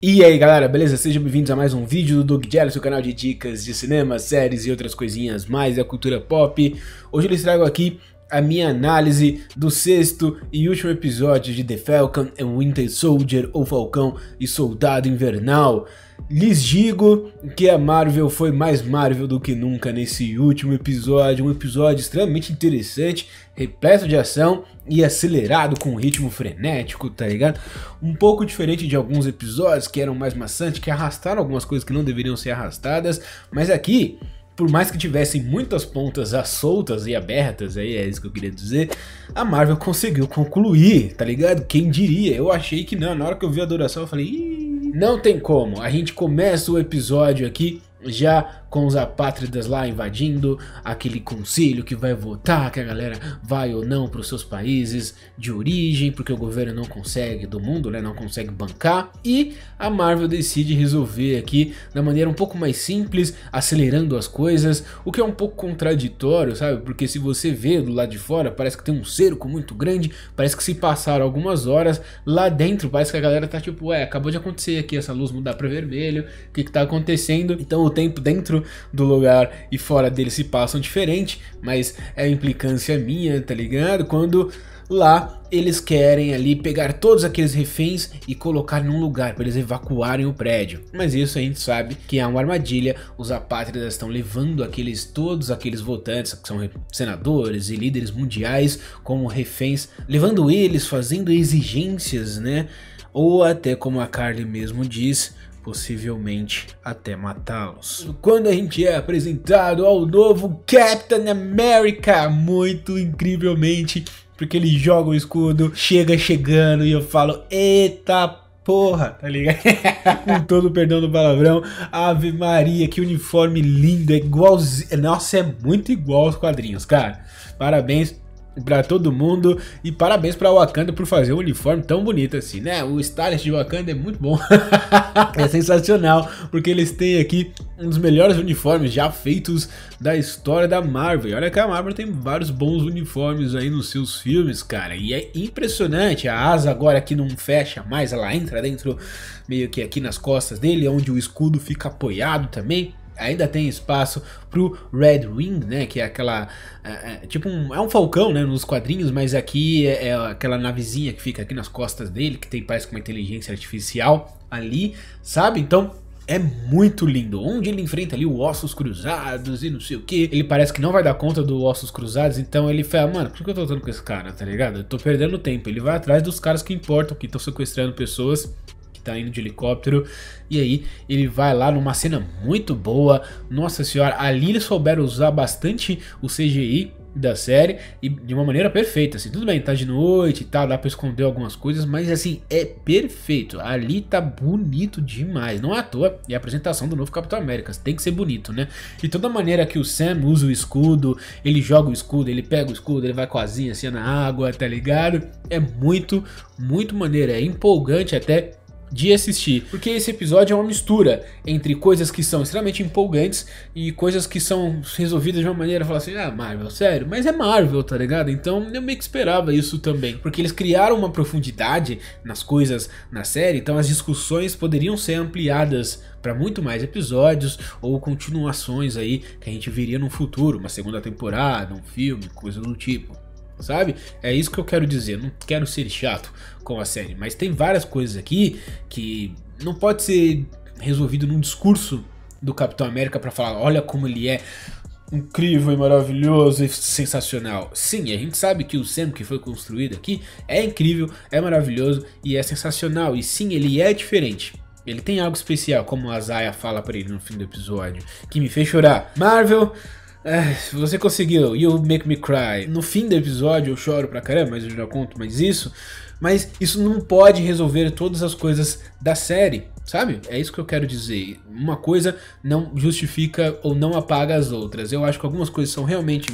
E aí galera, beleza? Sejam bem-vindos a mais um vídeo do Doug Jelly, seu canal de dicas de cinema, séries e outras coisinhas mais da cultura pop. Hoje eu lhes trago aqui a minha análise do sexto e último episódio de The Falcon and Winter Soldier, ou Falcão e Soldado Invernal. Lhes digo que a Marvel foi mais Marvel do que nunca nesse último episódio, um episódio extremamente interessante, repleto de ação e acelerado com um ritmo frenético, tá ligado? Um pouco diferente de alguns episódios que eram mais maçantes, que arrastaram algumas coisas que não deveriam ser arrastadas, mas aqui, por mais que tivessem muitas pontas soltas e abertas, aí é isso que eu queria dizer, a Marvel conseguiu concluir, tá ligado? Quem diria? Eu achei que não, na hora que eu vi a duração eu falei, ih, não tem como. A gente começa o episódio aqui já com os apátridas lá invadindo aquele concílio que vai votar que a galera vai ou não para os seus países de origem, porque o governo não consegue, do mundo, né, não consegue bancar, e a Marvel decide resolver aqui da maneira um pouco mais simples, acelerando as coisas, o que é um pouco contraditório, sabe, porque se você vê do lado de fora, parece que tem um cerco muito grande, parece que se passaram algumas horas, lá dentro parece que a galera tá tipo, ué, acabou de acontecer aqui essa luz mudar para vermelho, o que tá acontecendo? Então o tempo dentro do lugar e fora dele se passam diferente, mas é implicância minha, tá ligado? Quando lá eles querem ali pegar todos aqueles reféns e colocar num lugar para eles evacuarem o prédio, mas isso a gente sabe que é uma armadilha. Os apátridas estão levando todos aqueles votantes que são senadores e líderes mundiais como reféns, levando eles, fazendo exigências, né? Ou até, como a Carly mesmo diz, possivelmente até matá-los. Quando a gente é apresentado ao novo Captain America, muito incrivelmente, porque ele joga o escudo, chegando e eu falo, eita porra, tá ligado? Com todo o perdão do palavrão, Ave Maria, que uniforme lindo, é igualzinho, nossa, é muito igual aos quadrinhos, cara. Parabéns pra todo mundo e parabéns pra Wakanda por fazer um uniforme tão bonito assim, né? O stylist de Wakanda é muito bom. É sensacional, porque eles têm aqui um dos melhores uniformes já feitos da história da Marvel. E olha que a Marvel tem vários bons uniformes aí nos seus filmes, cara, e é impressionante. A asa agora aqui não fecha mais, ela entra dentro meio que aqui nas costas dele, onde o escudo fica apoiado também. Ainda tem espaço pro Red Wing, né, que é aquela, tipo é um falcão, né, nos quadrinhos, mas aqui é aquela navezinha que fica aqui nas costas dele, que tem, parece, uma inteligência artificial ali, sabe? Então é muito lindo, onde ele enfrenta ali o Ossos Cruzados e não sei o que, ele parece que não vai dar conta do Ossos Cruzados, então ele fala, mano, por que eu tô lutando com esse cara, tá ligado? Eu tô perdendo tempo. Ele vai atrás dos caras que importam, que estão sequestrando pessoas, tá indo de helicóptero, e aí ele vai lá numa cena muito boa. Nossa senhora, ali eles souberam usar bastante o CGI da série e de uma maneira perfeita, assim, tudo bem, tá de noite e tal, dá pra esconder algumas coisas, mas assim, é perfeito, ali tá bonito demais, não é à toa, e a apresentação do novo Capitão América, tem que ser bonito, né? E toda a maneira que o Sam usa o escudo, ele joga o escudo, ele pega o escudo, ele vai com a asinha assim na água, tá ligado? É muito maneiro, é empolgante até de assistir, porque esse episódio é uma mistura entre coisas que são extremamente empolgantes e coisas que são resolvidas de uma maneira, falar assim, ah, Marvel, sério, mas é Marvel, tá ligado? Então eu meio que esperava isso também, porque eles criaram uma profundidade nas coisas na série, então as discussões poderiam ser ampliadas para muito mais episódios ou continuações aí que a gente veria no futuro, uma segunda temporada, um filme, coisa do tipo, sabe? É isso que eu quero dizer, não quero ser chato com a série, mas tem várias coisas aqui que não pode ser resolvido num discurso do Capitão América para falar, olha como ele é incrível e maravilhoso e sensacional. Sim, a gente sabe que o Sam que foi construído aqui é incrível, é maravilhoso e é sensacional, e sim, ele é diferente. Ele tem algo especial, como a Zaya fala pra ele no fim do episódio, que me fez chorar. Marvel, você conseguiu, you make me cry. No fim do episódio eu choro pra caramba, mas eu já conto mais isso. Mas isso não pode resolver todas as coisas da série, sabe? É isso que eu quero dizer. Uma coisa não justifica ou não apaga as outras. Eu acho que algumas coisas são realmente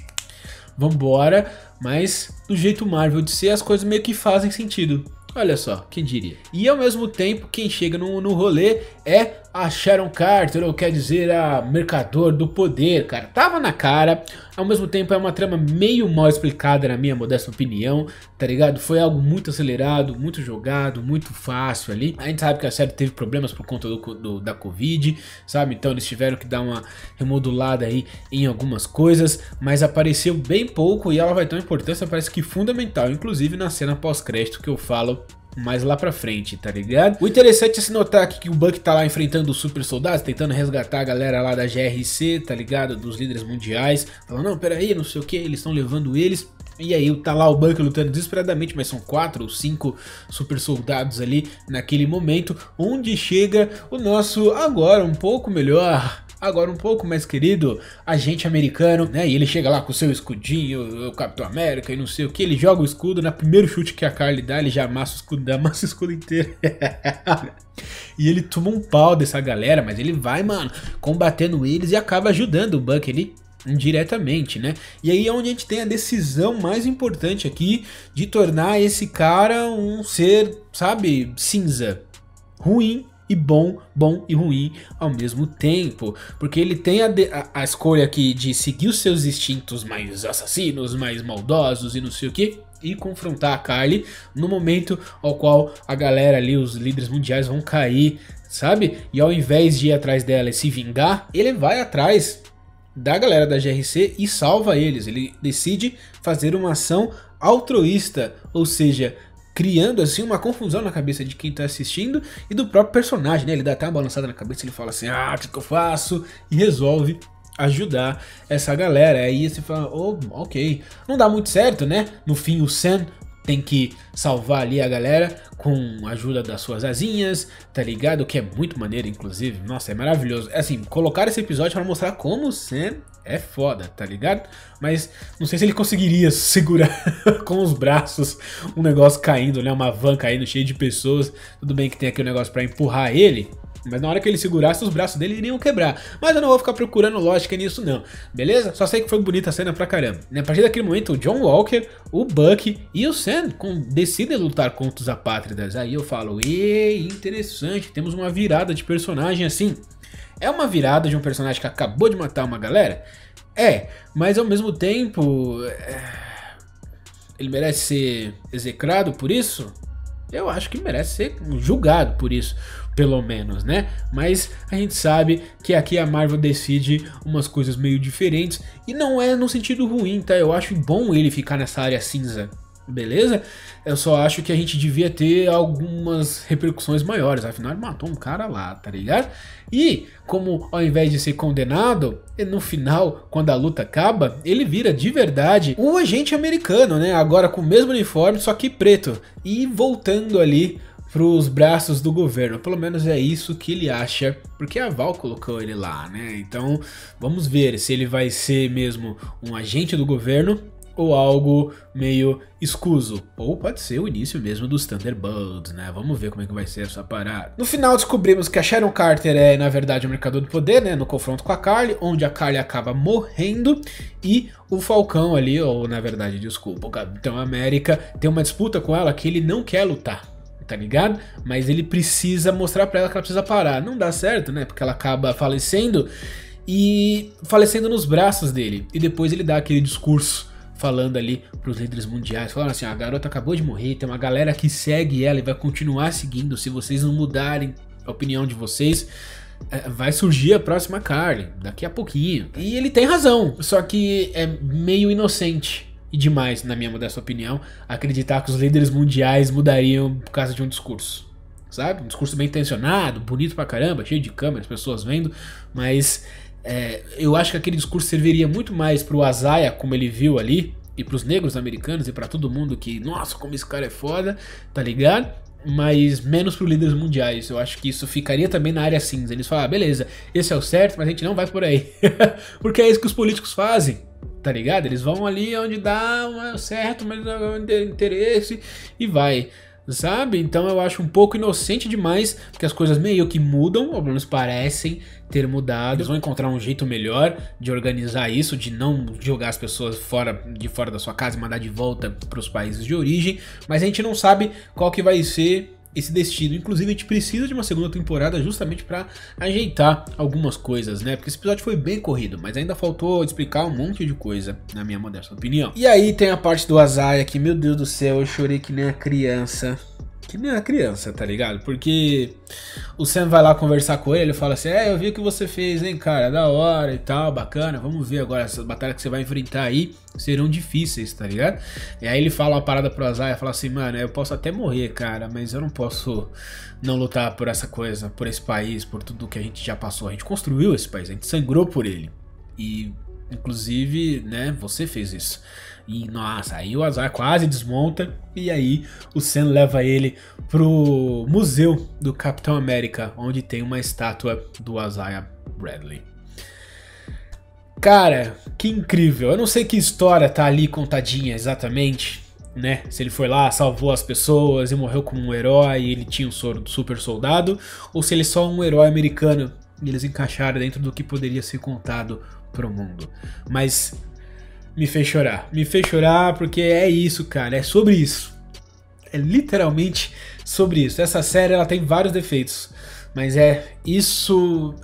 vambora, mas do jeito Marvel de ser, as coisas meio que fazem sentido. Olha só, quem diria. E ao mesmo tempo, quem chega no rolê é a Sharon Carter, ou quer dizer a Mercador do Poder, cara. Tava na cara, ao mesmo tempo é uma trama meio mal explicada na minha modesta opinião, tá ligado? Foi algo muito acelerado, muito jogado, muito fácil ali. A gente sabe que a série teve problemas por conta da Covid, sabe? Então eles tiveram que dar uma remodulada aí em algumas coisas, mas apareceu bem pouco e ela vai ter uma importância, parece que fundamental, inclusive na cena pós-crédito que eu falo mais lá pra frente, tá ligado? O interessante é se notar aqui que o Buck tá lá enfrentando os super soldados, tentando resgatar a galera lá da GRC, tá ligado? Dos líderes mundiais, falando, não, pera aí, não sei o que, eles estão levando eles. E aí tá lá o Buck lutando desesperadamente, mas são 4 ou 5 super soldados ali naquele momento, onde chega o nosso agora um pouco melhor, agora um pouco mais querido agente americano, né? E ele chega lá com o seu escudinho, o Capitão América e não sei o que, ele joga o escudo, no primeiro chute que a Carly dá, ele já amassa o escudo inteiro. E ele toma um pau dessa galera, mas ele vai, mano, combatendo eles e acaba ajudando o Buck ali indiretamente, né? E aí é onde a gente tem a decisão mais importante aqui de tornar esse cara um ser, sabe, cinza, ruim e bom e ruim ao mesmo tempo, porque ele tem a escolha aqui de seguir os seus instintos mais assassinos, mais maldosos e não sei o que, e confrontar a Carly no momento ao qual a galera ali, os líderes mundiais vão cair, sabe? E ao invés de ir atrás dela e se vingar, ele vai atrás da galera da GRC e salva eles. Ele decide fazer uma ação altruísta, ou seja, criando assim uma confusão na cabeça de quem tá assistindo e do próprio personagem, né? Ele dá até uma balançada na cabeça, ele fala assim, o que eu faço? E resolve ajudar essa galera. Aí você fala, oh, ok. Não dá muito certo, né? No fim o Sam tem que salvar ali a galera com a ajuda das suas asinhas, tá ligado? Que é muito maneiro, inclusive. Nossa, é maravilhoso. É assim, colocar esse episódio pra mostrar como o Sam é foda, tá ligado? Mas não sei se ele conseguiria segurar com os braços um negócio caindo, né? Uma van caindo cheia de pessoas. Tudo bem que tem aqui um negócio pra empurrar ele, mas na hora que ele segurasse, os braços dele iriam quebrar. Mas eu não vou ficar procurando lógica nisso não, beleza? Só sei que foi bonita a cena pra caramba. A partir daquele momento, o John Walker, o Buck e o Sam decidem lutar contra os apátridas. Aí eu falo, interessante, temos uma virada de personagem assim. É uma virada de um personagem que acabou de matar uma galera? É, mas ao mesmo tempo... ele merece ser execrado por isso? Eu acho que merece ser julgado por isso, pelo menos, né? Mas a gente sabe que aqui a Marvel decide umas coisas meio diferentes e não é no sentido ruim, tá? Eu acho bom ele ficar nessa área cinza, beleza? Eu só acho que a gente devia ter algumas repercussões maiores, afinal ele matou um cara lá, tá ligado? E como ao invés de ser condenado, no final, quando a luta acaba, ele vira de verdade o agente americano, né? Agora com o mesmo uniforme, só que preto, e voltando ali pros braços do governo, pelo menos é isso que ele acha, porque a Val colocou ele lá, né? Então vamos ver se ele vai ser mesmo um agente do governo ou algo meio escuso, ou pode ser o início mesmo dos Thunderbolts, né? Vamos ver como é que vai ser essa parada. No final descobrimos que a Sharon Carter é na verdade o Mercador do Poder, né? No confronto com a Carly, onde a Carly acaba morrendo e o Falcão ali, ou na verdade, desculpa, o Capitão América tem uma disputa com ela que ele não quer lutar, tá ligado? Mas ele precisa mostrar pra ela que ela precisa parar. Não dá certo, né? Porque ela acaba falecendo e falecendo nos braços dele. E depois ele dá aquele discurso falando ali pros líderes mundiais, falando assim, a garota acabou de morrer, tem uma galera que segue ela e vai continuar seguindo, se vocês não mudarem a opinião de vocês, vai surgir a próxima Carly, daqui a pouquinho. E ele tem razão, só que é meio inocente e demais, na minha modesta opinião, acreditar que os líderes mundiais mudariam por causa de um discurso, sabe? Um discurso bem intencionado, bonito pra caramba, cheio de câmeras, pessoas vendo, mas eu acho que aquele discurso serviria muito mais pro Azaia, como ele viu ali, e pros negros americanos e pra todo mundo que, nossa, como esse cara é foda, tá ligado? Mas menos pro líderes mundiais. Eu acho que isso ficaria também na área cinza. Eles falam, beleza, esse é o certo, mas a gente não vai por aí. Porque é isso que os políticos fazem, tá ligado? Eles vão ali onde dá o certo, mas não tem interesse e vai, sabe? Então eu acho um pouco inocente demais, porque as coisas meio que mudam, ou pelo menos parecem ter mudado. Eles vão encontrar um jeito melhor de organizar isso, de não jogar as pessoas de fora da sua casa e mandar de volta para os países de origem, mas a gente não sabe qual que vai ser esse destino. Inclusive a gente precisa de uma segunda temporada justamente pra ajeitar algumas coisas, né? Porque esse episódio foi bem corrido, mas ainda faltou explicar um monte de coisa, na minha modesta opinião. E aí tem a parte do Azaya que, meu Deus do céu, eu chorei que nem a criança. Que nem a criança, tá ligado? Porque o Sam vai lá conversar com ele fala assim, eu vi o que você fez, hein, cara, da hora e tal, bacana, vamos ver agora, essas batalhas que você vai enfrentar aí serão difíceis, tá ligado? E aí ele fala uma parada pro Azaya, fala assim, mano, eu posso até morrer, cara, mas eu não posso não lutar por essa coisa, por esse país, por tudo que a gente já passou, a gente construiu esse país, a gente sangrou por ele, e inclusive, né, você fez isso. E nossa, aí o Azaya quase desmonta. E aí o Sam leva ele pro museu do Capitão América, onde tem uma estátua do Isaiah Bradley. Cara, que incrível. Eu não sei que história tá ali contadinha exatamente, né? Se ele foi lá, salvou as pessoas e morreu como um herói e ele tinha um soro do super soldado, ou se ele é só um herói americano e eles encaixaram dentro do que poderia ser contado pro mundo. Mas me fez chorar porque é isso, cara, é sobre isso. É literalmente sobre isso. Essa série ela tem vários defeitos, mas é isso.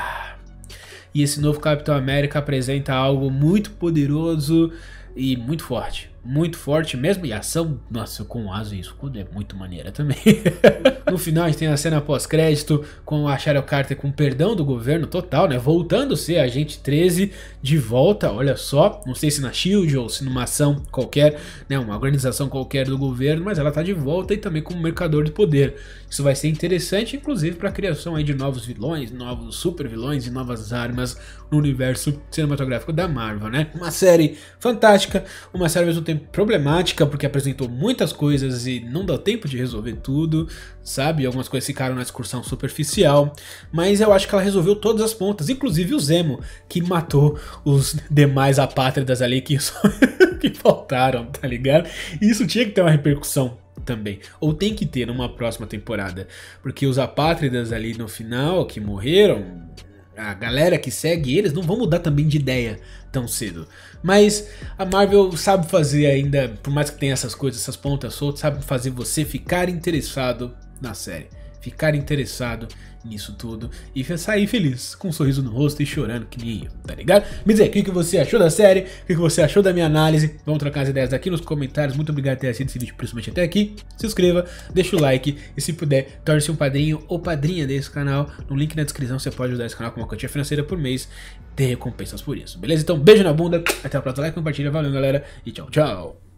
E esse novo Capitão América apresenta algo muito poderoso e muito forte mesmo, e a ação, nossa, com o Asa e escudo é muito maneira também. No final a gente tem a cena pós-crédito com a Sharon Carter com perdão do governo total, né, voltando a ser Agente 13 de volta, olha só, não sei se na S.H.I.E.L.D. ou se numa ação qualquer, né, uma organização qualquer do governo, mas ela tá de volta e também como mercador de poder. Isso vai ser interessante, inclusive para a criação aí de novos vilões, novos super vilões e novas armas no universo cinematográfico da Marvel, né? Uma série fantástica, uma série ao mesmo tempo problemática, porque apresentou muitas coisas e não deu tempo de resolver tudo, sabe? Algumas coisas ficaram na discussão superficial, mas eu acho que ela resolveu todas as pontas, inclusive o Zemo, que matou os demais apátridas ali que faltaram, tá ligado? E isso tinha que ter uma repercussão também, ou tem que ter numa próxima temporada, porque os apátridas ali no final que morreram, a galera que segue eles não vão mudar também de ideia tão cedo. Mas a Marvel sabe fazer ainda, por mais que tenha essas coisas, essas pontas soltas, sabe fazer você ficar interessado na série, ficar interessado nisso tudo e sair feliz, com um sorriso no rosto e chorando que nem eu, tá ligado? Me dizer, o que você achou da série, o que você achou da minha análise, vamos trocar as ideias aqui nos comentários. Muito obrigado por ter assistido esse vídeo, principalmente até aqui. Se inscreva, deixa o like e se puder, torne-se um padrinho ou padrinha desse canal. No link na descrição você pode ajudar esse canal com uma quantia financeira por mês, ter recompensas por isso, beleza? Então beijo na bunda, até a próxima, like, compartilha, valeu galera e tchau, tchau!